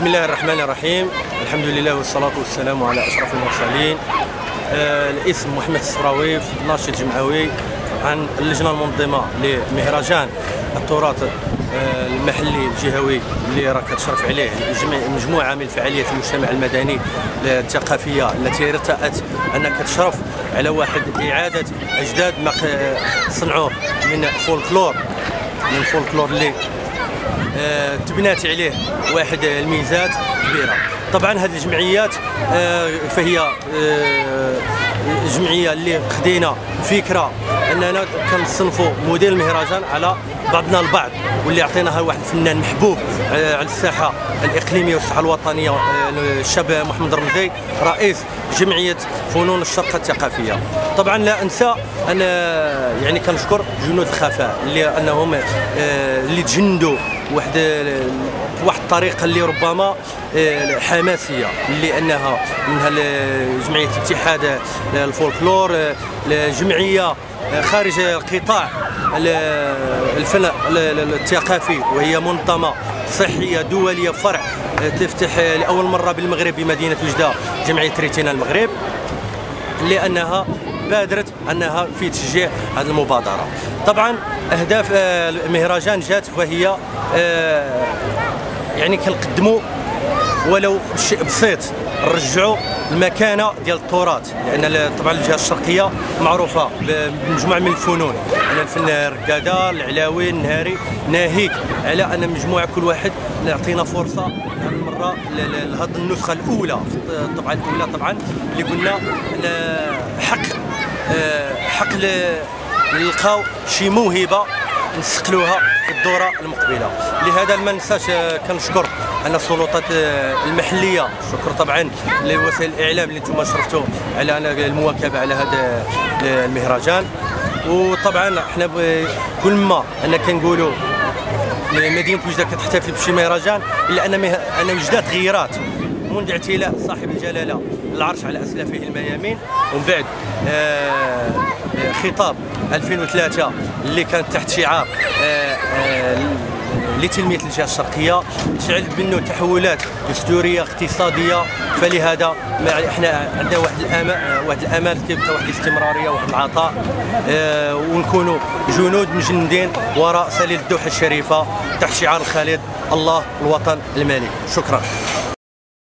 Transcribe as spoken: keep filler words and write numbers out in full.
بسم الله الرحمن الرحيم. الحمد لله والصلاة والسلام على أشرف المرسلين. آه الاسم محمد الصراوي، ناشط جمعوي عن اللجنة المنظمة لمهرجان التراث آه المحلي الجهوي اللي راه كتشرف عليه مجموعة من الفعاليات المجتمع المدني الثقافية التي ارتأت أنها كتشرف على واحد إعادة أجداد ما صنعوه من فولكلور من فولكلور اللي آه تبنات عليه واحد الميزات كبيره. طبعا هذه الجمعيات آه فهي آه جمعيه اللي خدينا فكره اننا كنصنفوا موديل المهرجان على بعضنا البعض، واللي عطيناها واحد الفنان محبوب آه على الساحه الاقليميه والساحه الوطنيه، آه الشاب محمد رمزي رئيس جمعيه فنون الشرق الثقافيه. طبعا لا انسى ان يعني كنشكر جنود الخفاء اللي انهم آه اللي تجندوا واحد واحد الطريقه اللي ربما حماسيه، اللي انها منها جمعيه اتحاد الفولكلور، جمعيه خارج قطاع الفن الثقافي وهي منظمه صحيه دوليه فرع تفتح لاول مره بالمغرب بمدينه وجده جمعيه ريتينا المغرب، لانها بادرت انها في تشجيع هذه المبادره. طبعا اهداف المهرجان جات وهي يعني كنقدموا ولو شيء بسيط نرجعوا المكانه ديال التراث، لان طبعا الجهه الشرقيه معروفه بمجموعه من الفنون، يعني الفن الرقاده، العلاوي، النهاري، ناهيك على ان مجموعه كل واحد نعطينا فرصه هذه المره لهذه النسخه الاولى في الطبعه الاولى طبعا اللي قلنا حق حق نلقاو شي موهبه نسقلوها في الدوره المقبله. لهذا ما ننساش كنشكر انا السلطات المحليه، شكر طبعا لوسائل الاعلام اللي انتم شرفتوا على المواكبه على هذا المهرجان. وطبعا احنا كل ما انا كنقولوا مدينه وجده كتحتفل بشي مهرجان، الا ان ان وجده تغيرات منذ اعتلاء صاحب الجلاله العرش على اسلافه الميامين، ومن بعد آه خطاب ألفين وثلاثة اللي كانت تحت شعار آه آه لتنميه الجهه الشرقيه، تشعل منه تحولات دستوريه اقتصاديه. فلهذا احنا عندنا واحد الامال واحد الامال كيبقى واحد الاستمراريه واحد العطاء، آه ونكونوا جنود مجندين وراء سليل الدوحه الشريفه تحت شعار الخالد الله الوطن الملك. شكرا.